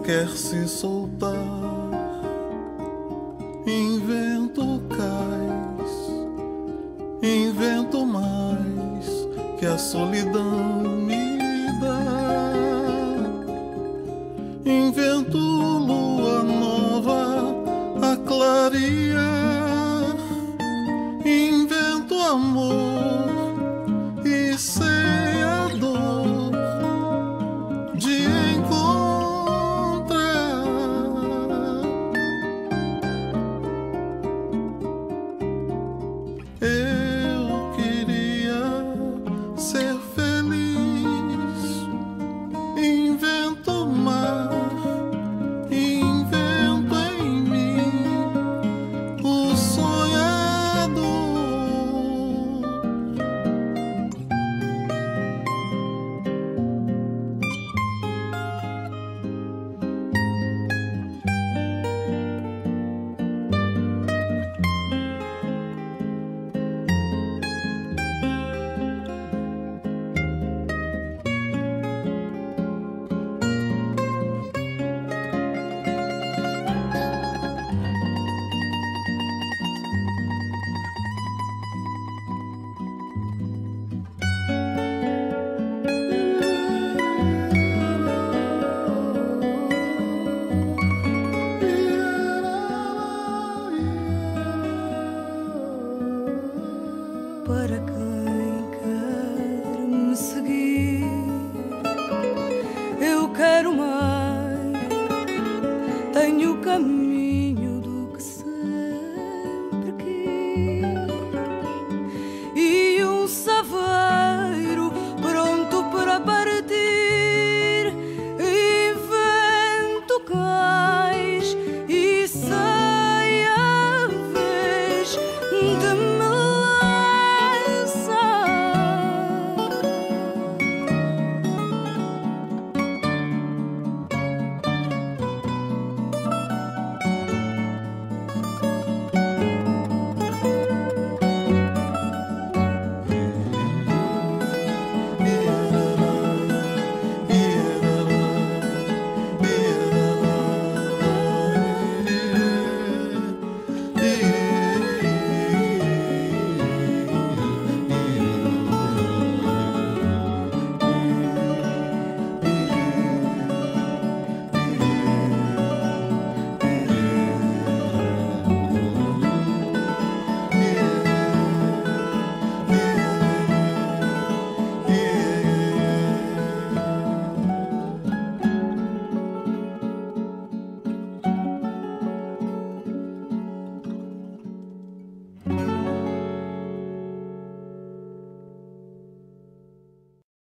quer se soltar, invento cais, invento mais que a solidão me dá. Invento lua nova a clarear, invento amor e sei a dor de encontrar. Eu queria ser feliz, invento mar, invento em mim o sonhador. Para quem quer me seguir, eu quero mais.